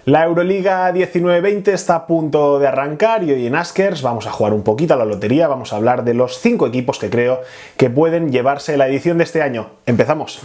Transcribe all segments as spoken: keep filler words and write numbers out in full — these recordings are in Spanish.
La Euroliga diecinueve veinte está a punto de arrancar y hoy en Askers vamos a jugar un poquito a la lotería, vamos a hablar de los cinco equipos que creo que pueden llevarse la edición de este año. ¡Empezamos!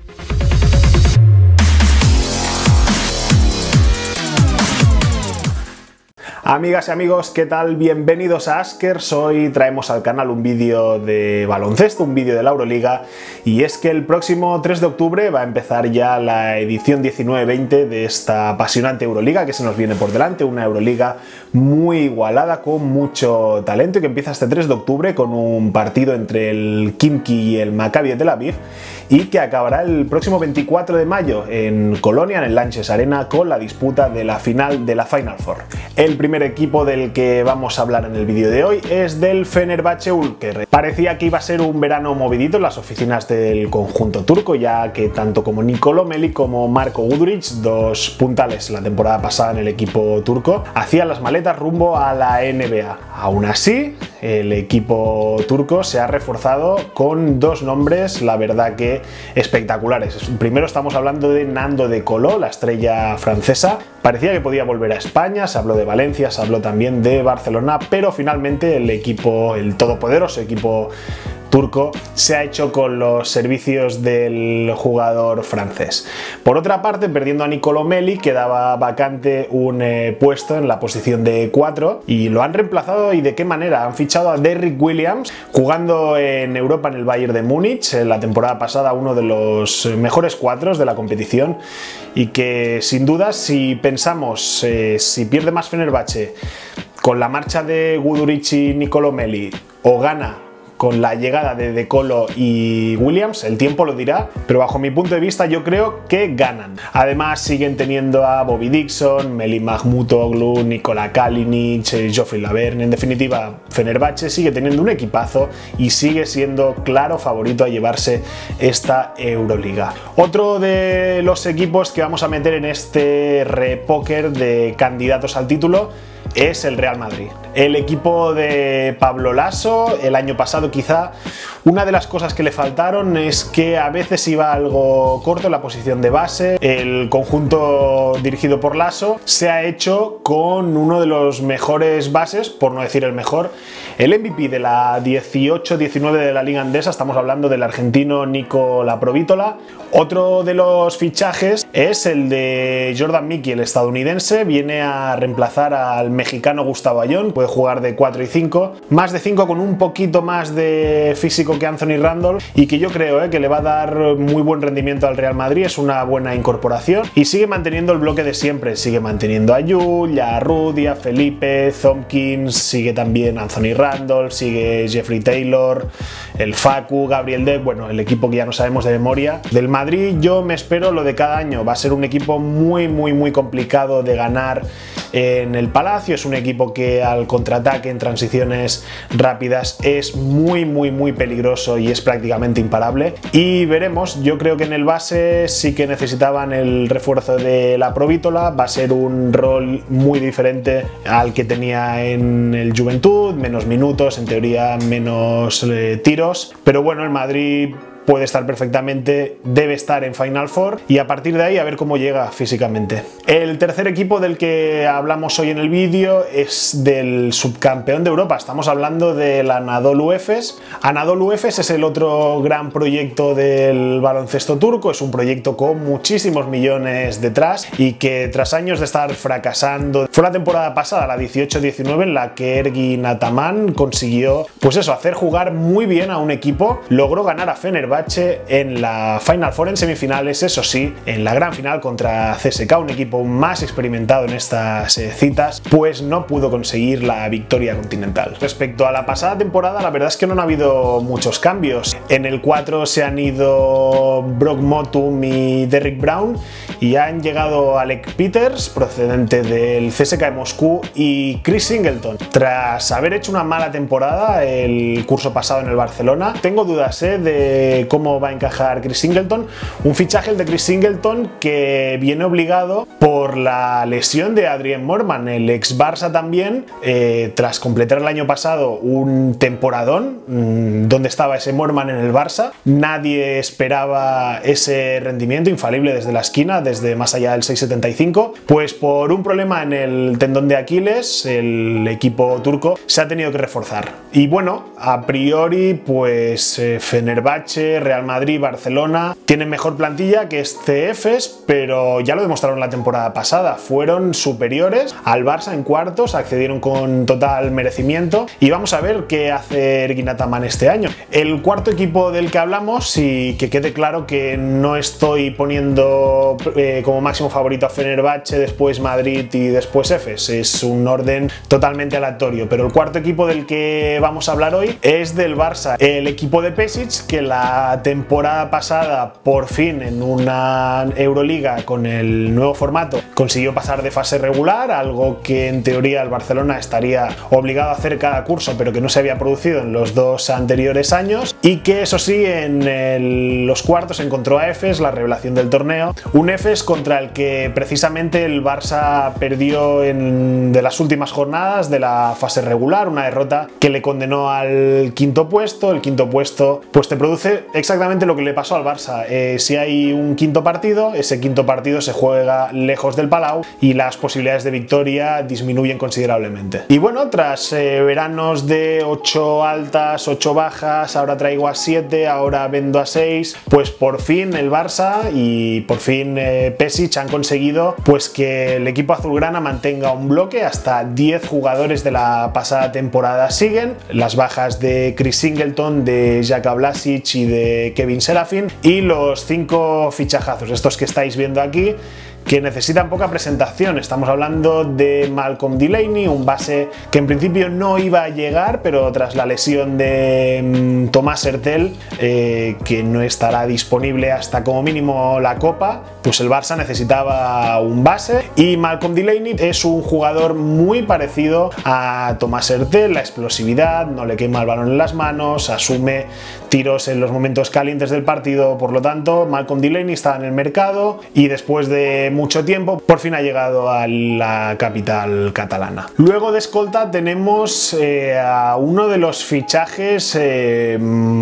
Amigas y amigos, ¿qué tal? Bienvenidos a Askers. Hoy traemos al canal un vídeo de baloncesto, un vídeo de la Euroliga, y es que el próximo tres de octubre va a empezar ya la edición diecinueve veinte de esta apasionante Euroliga que se nos viene por delante, una Euroliga muy igualada, con mucho talento, y que empieza este tres de octubre con un partido entre el Khimki y el Maccabi de Tel Aviv, y que acabará el próximo veinticuatro de mayo en Colonia, en el Lanxess Arena, con la disputa de la final de la Final Four. El primer equipo del que vamos a hablar en el vídeo de hoy es del Fenerbahce Ülker. Parecía que iba a ser un verano movidito en las oficinas del conjunto turco, ya que tanto como Nikola Melli como Marko Guduric, dos puntales la temporada pasada en el equipo turco, hacían las maletas rumbo a la N B A. Aún así, el equipo turco se ha reforzado con dos nombres, la verdad que espectaculares. Primero estamos hablando de Nando De Colo, la estrella francesa. Parecía que podía volver a España, se habló de Valencia, se habló también de Barcelona, pero finalmente el equipo, el todopoderoso equipo turco, se ha hecho con los servicios del jugador francés. Por otra parte, perdiendo a Nikola Melli, quedaba vacante un eh, puesto en la posición de cuatro, y lo han reemplazado. ¿Y de qué manera? Han fichado a Derrick Williams, jugando en Europa en el Bayern de Múnich en la temporada pasada, uno de los mejores cuatros de la competición, y que sin duda, si pensamos eh, si pierde más Fenerbahce con la marcha de Guduric y Nikola Melli, o gana con la llegada de De Colo y Williams, el tiempo lo dirá, pero bajo mi punto de vista yo creo que ganan. Además siguen teniendo a Bobby Dixon, Melih Mahmutoglu, Nikola Kalinic, Geoffrey Laverne. En definitiva, Fenerbahce sigue teniendo un equipazo y sigue siendo claro favorito a llevarse esta Euroliga. Otro de los equipos que vamos a meter en este repóker de candidatos al título es el Real Madrid. El equipo de Pablo Laso, el año pasado quizá una de las cosas que le faltaron es que a veces iba algo corto en la posición de base. El conjunto dirigido por Laso se ha hecho con uno de los mejores bases, por no decir el mejor, el M V P de la dieciocho diecinueve de la Liga Andesa. Estamos hablando del argentino Nico Laprovítola. Otro de los fichajes es el de Jordan Mickey, el estadounidense. Viene a reemplazar al mexicano Gustavo Ayón, puede jugar de cuatro y cinco, más de cinco, con un poquito más de físico que Anthony Randolph, y que yo creo eh, que le va a dar muy buen rendimiento al Real Madrid. Es una buena incorporación y sigue manteniendo el bloque de siempre, sigue manteniendo a Yul, a Rudy, a Felipe, Thompkins, sigue también Anthony Randolph, sigue Jeffrey Taylor, el Facu, Gabriel Deck, bueno, el equipo que ya no sabemos de memoria. Del Madrid yo me espero lo de cada año, va a ser un equipo muy muy muy complicado de ganar en el Palacio. Es un equipo que al contraataque, en transiciones rápidas, es muy muy muy peligroso y es prácticamente imparable, y veremos. Yo creo que en el base sí que necesitaban el refuerzo de Laprovítola. Va a ser un rol muy diferente al que tenía en el Juventud, menos minutos, en teoría menos eh, tiros, pero bueno, el Madrid puede estar perfectamente, debe estar en Final Four, y a partir de ahí a ver cómo llega físicamente. El tercer equipo del que hablamos hoy en el vídeo es del subcampeón de Europa. Estamos hablando del Anadolu Efes. Anadolu Efes es el otro gran proyecto del baloncesto turco. Es un proyecto con muchísimos millones detrás y que tras años de estar fracasando, fue la temporada pasada, la dieciocho diecinueve, en la que Ergin Ataman consiguió, pues eso, hacer jugar muy bien a un equipo. Logró ganar a Fenerbahce en la Final Four en semifinales, eso sí, en la gran final contra C S K, un equipo más experimentado en estas eh, citas, pues no pudo conseguir la victoria continental. Respecto a la pasada temporada, la verdad es que no ha habido muchos cambios. En el cuatro se han ido Brock Motum y Derrick Brown, y han llegado Alec Peters, procedente del C S K de Moscú, y Chris Singleton. Tras haber hecho una mala temporada el curso pasado en el Barcelona, tengo dudas eh, de de cómo va a encajar Chris Singleton. Un fichaje, el de Chris Singleton, que viene obligado por la lesión de Adrien Morman, el ex Barça también, eh, tras completar el año pasado un temporadón. Mmm, ¿Dónde estaba ese Morman en el Barça? Nadie esperaba ese rendimiento infalible desde la esquina, desde más allá del seis setenta y cinco. Pues por un problema en el tendón de Aquiles, el equipo turco se ha tenido que reforzar. Y bueno, a priori, pues eh, Fenerbahce, Real Madrid, Barcelona tienen mejor plantilla que este Efes, pero ya lo demostraron la temporada pasada. Fueron superiores al Barça en cuartos, accedieron con total merecimiento, y vamos a ver qué hace Ergin Ataman este año. El cuarto equipo del que hablamos, y que quede claro que no estoy poniendo eh, como máximo favorito a Fenerbahce, después Madrid y después Efes, es un orden totalmente aleatorio, pero el cuarto equipo del que vamos a hablar hoy es del Barça, el equipo de Pešić, que la temporada pasada por fin en una Euroliga con el nuevo formato consiguió pasar de fase regular, algo que en teoría el Barcelona estaría obligado a hacer cada curso pero que no se había producido en los dos anteriores años, y que eso sí en el, los cuartos encontró a Efes, la revelación del torneo, un Efes contra el que precisamente el Barça perdió en de las últimas jornadas de la fase regular, una derrota que le condenó al quinto puesto. El quinto puesto pues te produce exactamente lo que le pasó al Barça. Eh, si hay un quinto partido, ese quinto partido se juega lejos del Palau y las posibilidades de victoria disminuyen considerablemente. Y bueno, tras eh, veranos de ocho altas, ocho bajas, ahora traigo a siete, ahora vendo a seis, pues por fin el Barça y por fin eh, Pešić han conseguido pues que el equipo azulgrana mantenga un bloque. Hasta diez jugadores de la pasada temporada siguen, las bajas de Chris Singleton, de Jaka Blasic y de Kevin Serafin, y los cinco fichajazos, estos que estáis viendo aquí, que necesitan poca presentación. Estamos hablando de Malcolm Delaney, un base que en principio no iba a llegar, pero tras la lesión de mmm, Tomás Hertel, eh, que no estará disponible hasta como mínimo la Copa, pues el Barça necesitaba un base, y Malcolm Delaney es un jugador muy parecido a Tomás Hertel, la explosividad, no le quema el balón en las manos, asume tiros en los momentos calientes del partido. Por lo tanto, Malcolm Delaney está en el mercado y después de mucho tiempo por fin ha llegado a la capital catalana. Luego de escolta tenemos eh, a uno de los fichajes eh,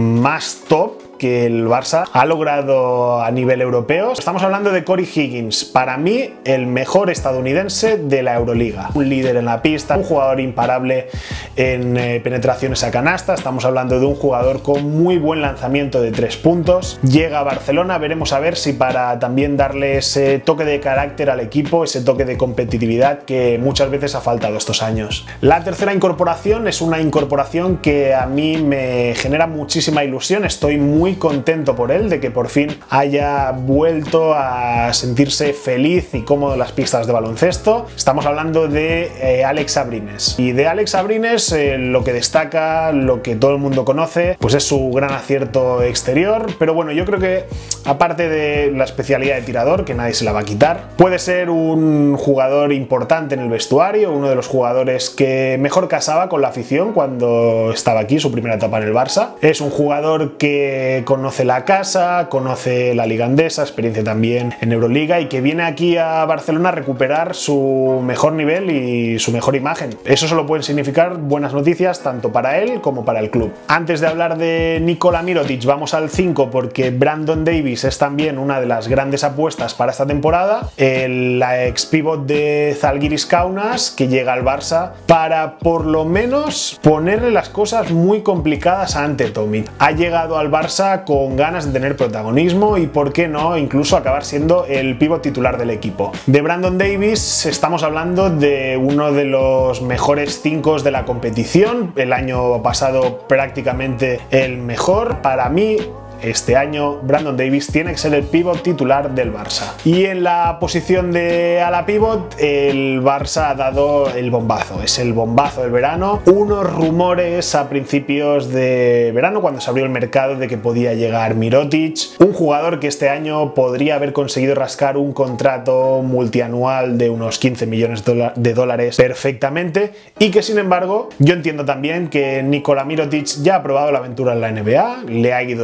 más top que el Barça ha logrado a nivel europeo. Estamos hablando de Cory Higgins, para mí el mejor estadounidense de la Euroliga. Un líder en la pista, un jugador imparable en eh, penetraciones a canasta. Estamos hablando de un jugador con muy buen lanzamiento de tres puntos. Llega a Barcelona, veremos a ver si para también darle ese toque de carácter al equipo, ese toque de competitividad que muchas veces ha faltado estos años. La tercera incorporación es una incorporación que a mí me genera muchísima ilusión. Estoy muy contento por él, de que por fin haya vuelto a sentirse feliz y cómodo en las pistas de baloncesto. Estamos hablando de eh, Alex Abrines. Y de Alex Abrines eh, lo que destaca, lo que todo el mundo conoce, pues es su gran acierto exterior. Pero bueno, yo creo que aparte de la especialidad de tirador, que nadie se la va a quitar, puede ser un jugador importante en el vestuario, uno de los jugadores que mejor casaba con la afición cuando estaba aquí, su primera etapa en el Barça. Es un jugador que conoce la casa, conoce la liga andesa, experiencia también en Euroliga, y que viene aquí a Barcelona a recuperar su mejor nivel y su mejor imagen. Eso solo pueden significar buenas noticias tanto para él como para el club. Antes de hablar de Nikola Mirotic, vamos al cinco, porque Brandon Davis es también una de las grandes apuestas para esta temporada. El, la ex pivot de Zalgiris Kaunas, que llega al Barça para por lo menos ponerle las cosas muy complicadas a Ante Tomic. Ha llegado al Barça con ganas de tener protagonismo y, por qué no, incluso acabar siendo el pívot titular del equipo. De Brandon Davis estamos hablando de uno de los mejores cinco de la competición, el año pasado prácticamente el mejor. Para mí, este año Brandon Davis tiene que ser el pívot titular del Barça. Y en la posición de ala pívot, el Barça ha dado el bombazo, es el bombazo del verano. Unos rumores a principios de verano, cuando se abrió el mercado, de que podía llegar Mirotic, un jugador que este año podría haber conseguido rascar un contrato multianual de unos quince millones de dólares perfectamente, y que sin embargo yo entiendo también que Nikola Mirotic ya ha probado la aventura en la N B A, le ha ido bien,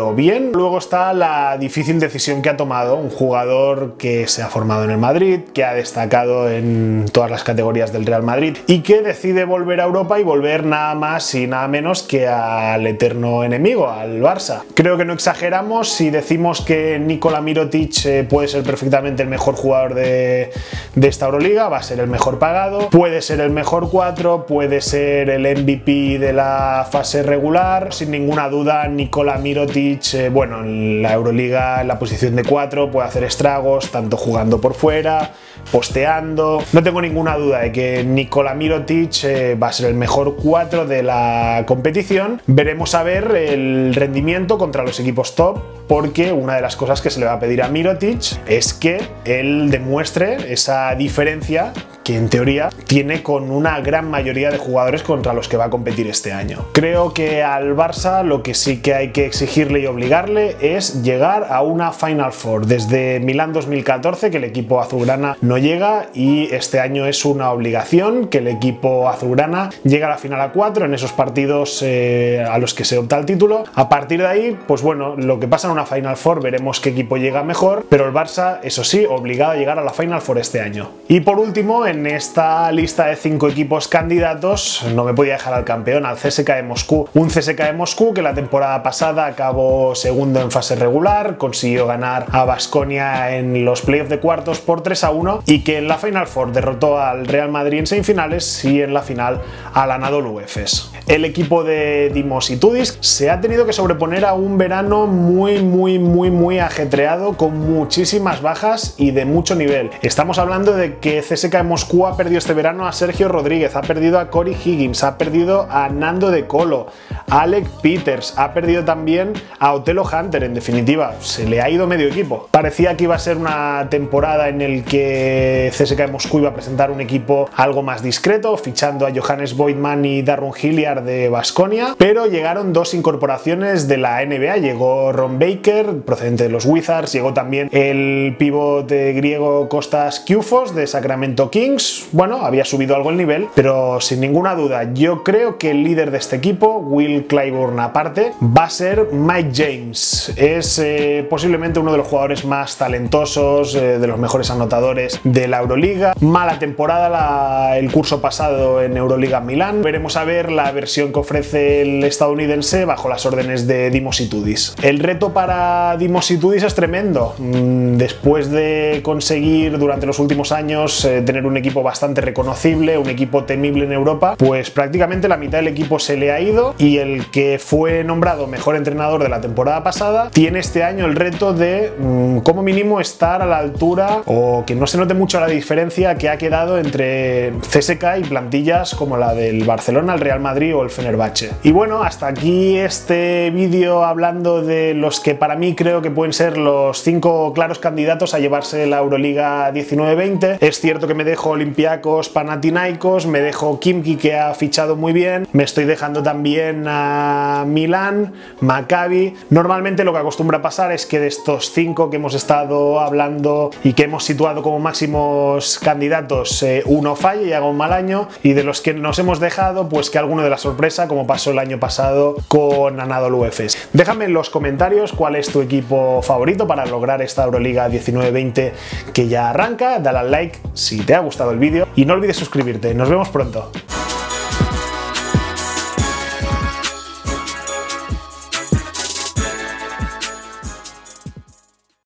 bien. Luego está la difícil decisión que ha tomado un jugador que se ha formado en el Madrid, que ha destacado en todas las categorías del Real Madrid y que decide volver a Europa y volver nada más y nada menos que al eterno enemigo, al Barça. Creo que no exageramos si decimos que Nikola Mirotic eh, puede ser perfectamente el mejor jugador de, de esta Euroliga, va a ser el mejor pagado, puede ser el mejor cuatro, puede ser el M V P de la fase regular. Sin ninguna duda, Nikola Mirotic, eh, bueno, en la Euroliga, en la posición de cuatro, puede hacer estragos, tanto jugando por fuera, posteando. No tengo ninguna duda de que Nikola Mirotic eh, va a ser el mejor cuatro de la competición. Veremos a ver el rendimiento contra los equipos top, porque una de las cosas que se le va a pedir a Mirotic es que él demuestre esa diferencia que en teoría tiene con una gran mayoría de jugadores contra los que va a competir este año. Creo que al Barça lo que sí que hay que exigirle y obligarle es llegar a una Final Four. Desde Milán dos mil catorce que el equipo azulgrana no llega, y este año es una obligación que el equipo azulgrana llegue a la final a cuatro en esos partidos eh, a los que se opta el título. A partir de ahí, pues bueno, lo que pasa en una Final Four, veremos qué equipo llega mejor, pero el Barça, eso sí, obligado a llegar a la Final Four este año. Y por último, en En esta lista de cinco equipos candidatos no me podía dejar al campeón, al C S K A Moscú. Un C S K A Moscú que la temporada pasada acabó segundo en fase regular, consiguió ganar a Baskonia en los playoffs de cuartos por tres a uno y que en la Final Four derrotó al Real Madrid en semifinales y en la final al Anadolu Efes. El equipo de Dimos Itudis se ha tenido que sobreponer a un verano muy muy muy muy ajetreado, con muchísimas bajas y de mucho nivel. Estamos hablando de que C S K A Moscú ha perdido este verano a Sergio Rodríguez, ha perdido a Corey Higgins, ha perdido a Nando De Colo, a Alec Peters, ha perdido también a Otelo Hunter. En definitiva, se le ha ido medio equipo. Parecía que iba a ser una temporada en el que C S K A Moscú iba a presentar un equipo algo más discreto, fichando a Johannes Voigtman y Darren Hilliard de Baskonia, pero llegaron dos incorporaciones de la N B A. Llegó Ron Baker, procedente de los Wizards, llegó también el pivote griego Kostas Koufos de Sacramento Kings. Bueno, había subido algo el nivel, pero sin ninguna duda yo creo que el líder de este equipo, Will Clyburn aparte, va a ser Mike James. Es eh, posiblemente uno de los jugadores más talentosos, eh, de los mejores anotadores de la Euroliga. Mala temporada la, el curso pasado en Euroliga Milán. Veremos a ver la versión que ofrece el estadounidense bajo las órdenes de Dimos Itudis. El reto para Dimos Itudis es tremendo. Después de conseguir durante los últimos años eh, tener un equipo bastante reconocible, un equipo temible en Europa, pues prácticamente la mitad del equipo se le ha ido, y el que fue nombrado mejor entrenador de la temporada pasada tiene este año el reto de mmm, como mínimo estar a la altura, o que no se note mucho la diferencia que ha quedado entre C S K y plantillas como la del Barcelona, el Real Madrid o el Fenerbahce. Y bueno, hasta aquí este vídeo hablando de los que para mí creo que pueden ser los cinco claros candidatos a llevarse la Euroliga diecinueve veinte. Es cierto que me dejo Olympiacos, Panathinaikos, me dejo Khimki, que ha fichado muy bien, me estoy dejando también a Milán, Maccabi. Normalmente lo que acostumbra pasar es que de estos cinco que hemos estado hablando y que hemos situado como máximos candidatos, eh, uno falle y haga un mal año, y de los que nos hemos dejado, pues que alguno de la sorpresa, como pasó el año pasado con Anadolu Efes. Déjame en los comentarios cuál es tu equipo favorito para lograr esta Euroliga diecinueve veinte que ya arranca. Dale al like si te ha gustado el vídeo y no olvides suscribirte. Nos vemos pronto.